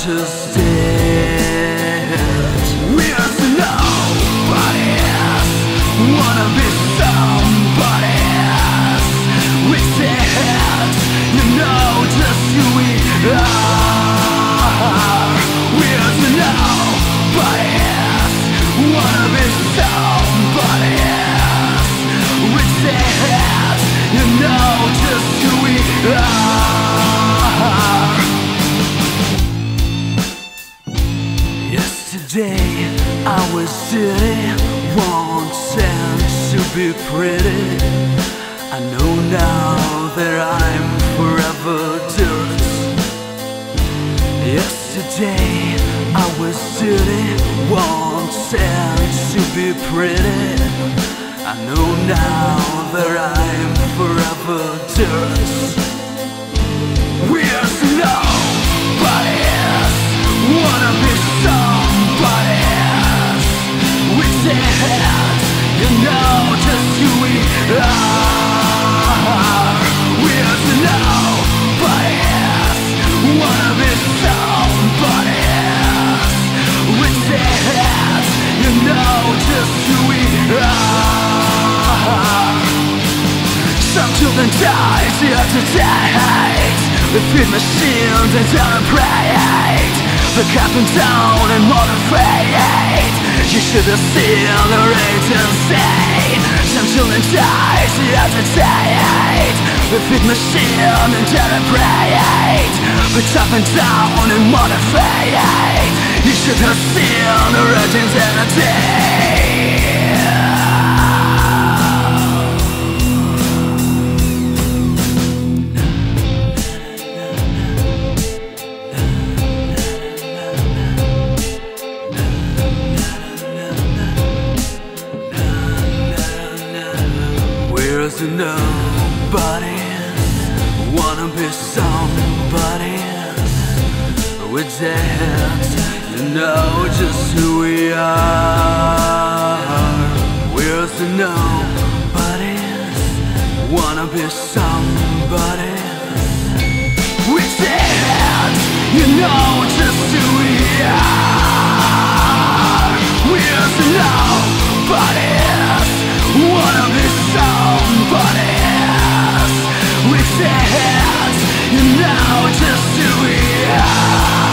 just it. We're nobodies, wanna be somebody's. We said, you know just who we are. We're nobodies, wanna be somebody's. We said, you know just who we are. Yesterday I was sitting, wanting to be pretty. I know now that I'm forever dirt. Yesterday I was sitting, wanting to be pretty. I know now that I'm forever dirt. We're nobodies, wanna be somebody's. We said, you know just who we are. We're nobodies, wanna be somebody's. We said, you know just who we are. Some children die here tonight. The feed machines and celebrate. The cap and down and motivate. You should have seen the rate insane. Some children die here tonight. The feed machine and celebrate. The cap and down and motivate. You should have seen the rate insane. We're nobodies, wanna be somebody's. We're dead, you know just who we are. We're nobodies, wanna be somebody's. We're dead, you know just who we are. We're nobodies, wanna be somebody's. We said, you know just who we are.